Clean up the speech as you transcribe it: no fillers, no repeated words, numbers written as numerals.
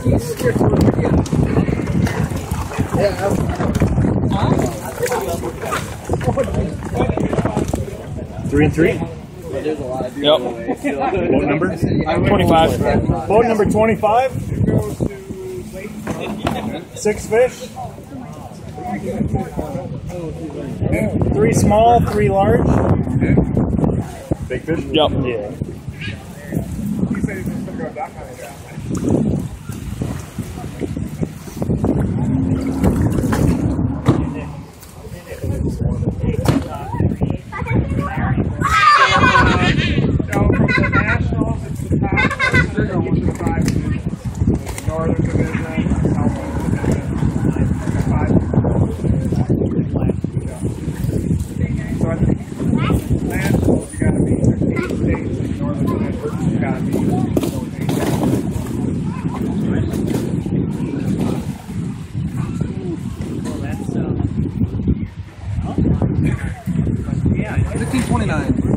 Three and three? Yep. Boat number? 25. Boat number 25. 6 fish. 3 small, 3 large. Big fish? Yep. Yeah. Yeah, 1529.